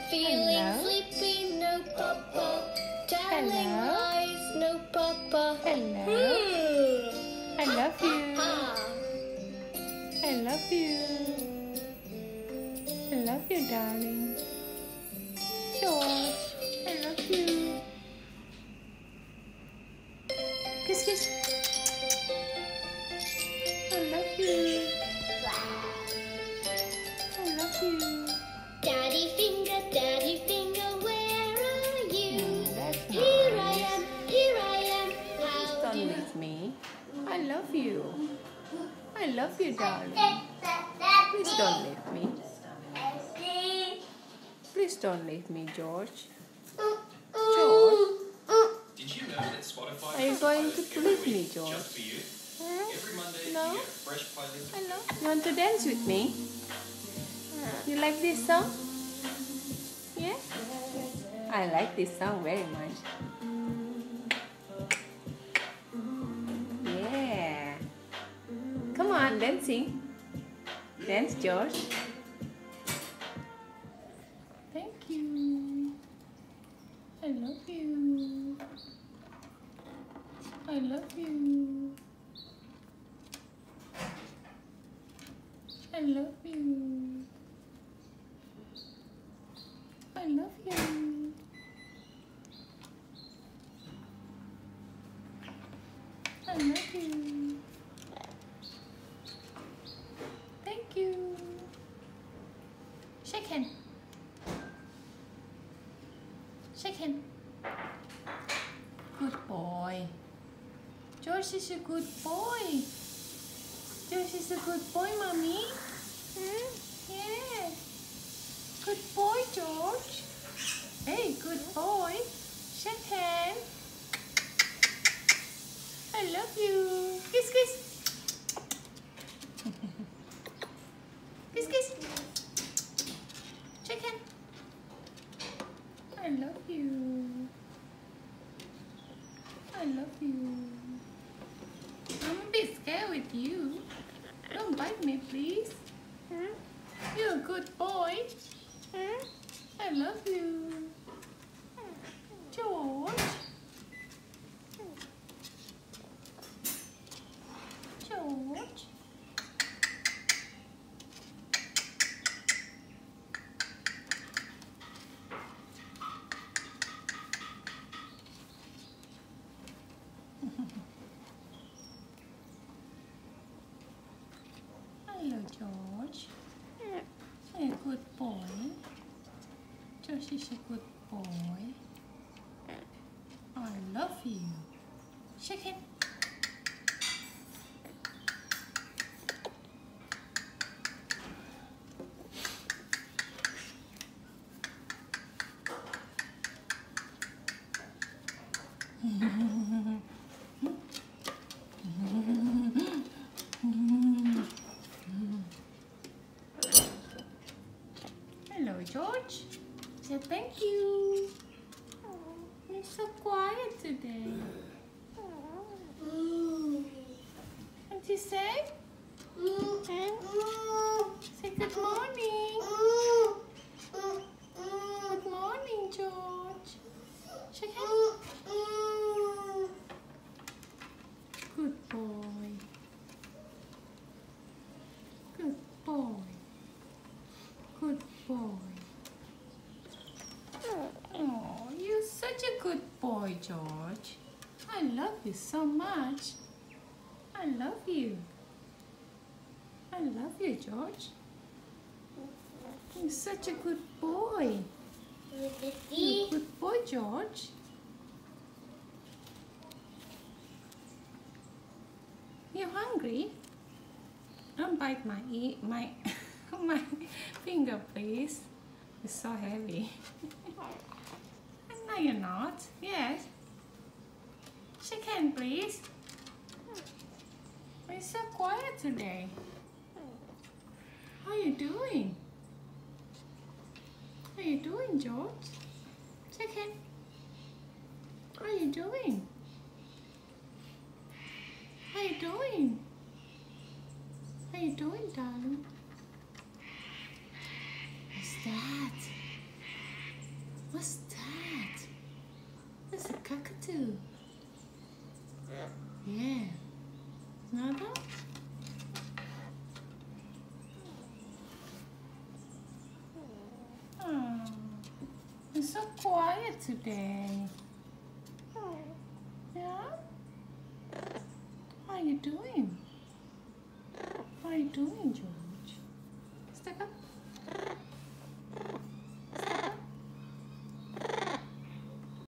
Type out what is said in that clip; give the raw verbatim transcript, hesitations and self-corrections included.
Feeling Hello. sleepy, no papa. Telling Hello. lies, no papa. Hello. Hmm. I love you. Ah. I love you. I love you, darling. George, I love you. Kiss, kiss. I love you. I love you. Daddy finger, daddy finger, where are you? Mm, that's Here nice. I am, here I am. Please How don't do you? leave me. I love you. I love you, darling. Please don't leave me. Please don't leave me, George. George, Did you know that Spotify are you has a going playlist to every leave me, week George? just for you? Hmm? Every Monday No? you get a fresh playlist. Hello. You want to dance with me? You like this song? Yeah? I like this song very much. Yeah. Come on, dancing. Dance, George. Thank you. I love you. I love you. I love you. I love you. I love you. Thank you. Shake hand. Shake hand. Good boy. George is a good boy. George is a good boy, mommy. Hmm? Yeah. Good boy, George. Hey, good boy. Shake hand. I love you. Kiss, kiss. Kiss, kiss. Shake hand. I love you. I love you. I'm a bit scared with you. Don't bite me, please. Hmm? You're a good boy. Hmm? I love you. George. George. Hello, George. A good boy. George is a good boy. I love you. Shake it. Hello, George. Say thank you. You're so quiet today. What you say? Say good morning. Good morning, George. Shake hand. Good boy. Good boy. Good boy. Oh, you're such a good boy, George. I love you so much. I love you. I love you, George. You're such a good boy. You're a good boy, George. You hungry? Don't bite my ear, my my finger, please. It's so heavy. No, you're not. Yes. Shake hand, please. Why are you so quiet today? How are you doing? How are you doing, George? Shake hand. How are you doing? How are you doing? How are you doing, darling? What's that? What's that? It's a cockatoo. Yeah. Another? Oh, it's so quiet today. Yeah? How are you doing? How are you doing, George?